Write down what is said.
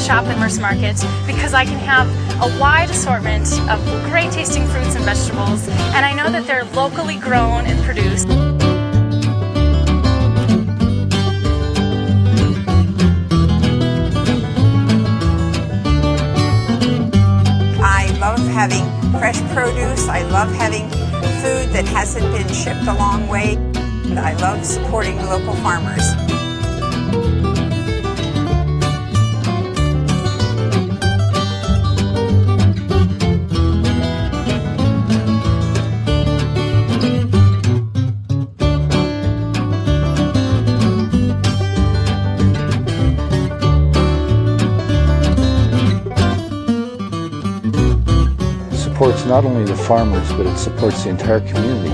shop at Mercer Market because I can have a wide assortment of great tasting fruits and vegetables, and I know that they're locally grown and produced. I love having fresh produce. I love having food that hasn't been shipped a long way. I love supporting local farmers. Supports not only the farmers, but it supports the entire community.